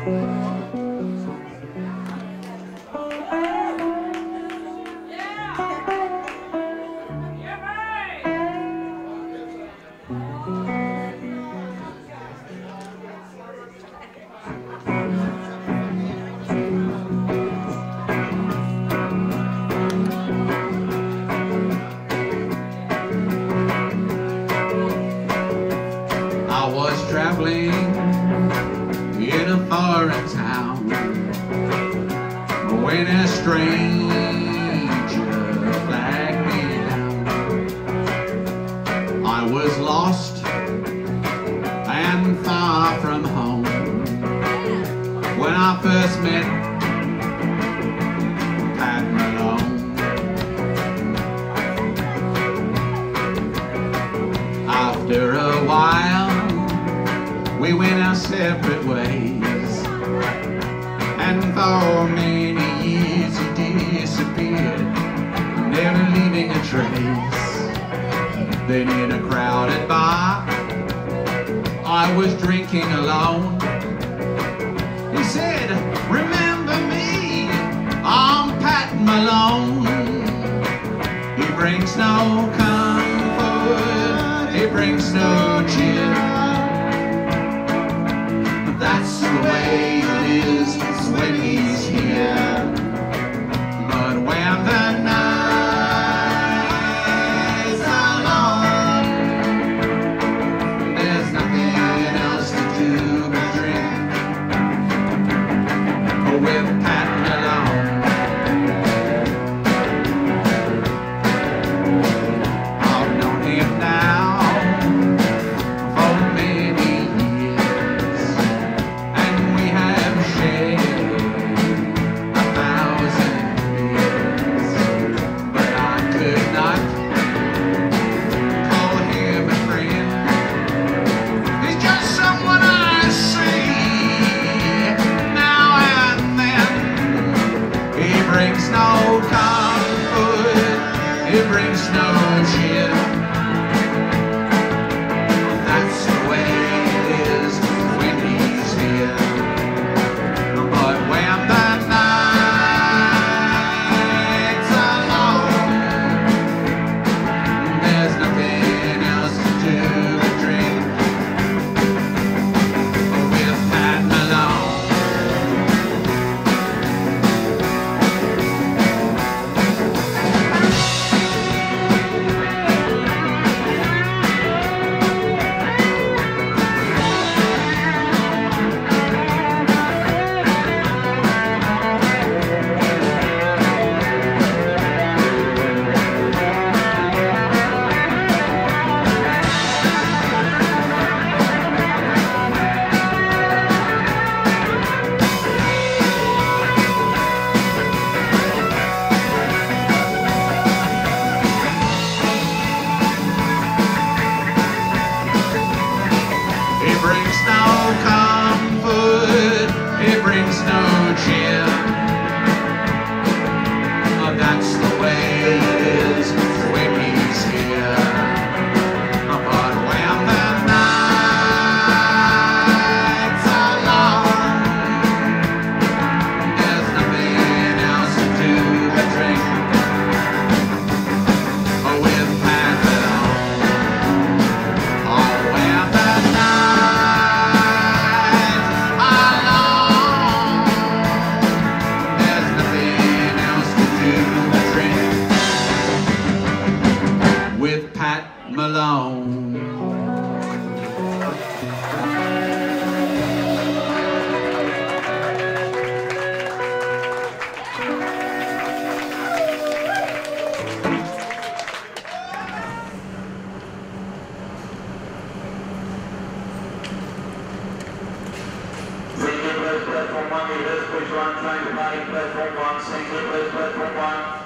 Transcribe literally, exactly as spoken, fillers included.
Traveling in a foreign town when a stranger flagged me down. I was lost and far from home when I first met Pat Malone. After a while we went our separate ways, and for many years he disappeared, never leaving a trace. Then in a crowded bar, I was drinking alone. He said, "Remember me, I'm Pat Malone." He brings no comfort, he brings no cheer. That's the way it is when he's here. But when the nights are long, there's nothing else to do but drink with Pat Malone. I've known him now for many years. It brings no cheer. That's the way it is when he's here. But when the nights are long, there's nothing else to do but drink with Pat Malone. It brings no comfort, it brings no cheer. Oh, that's the way it is when he's here. Oh, but when the nights are long, there's nothing else to do but drink oh, with Pat Malone. Oh, when the with Pat Malone. Platform one, leaders, push one, trying to party, platform one, single, platform one.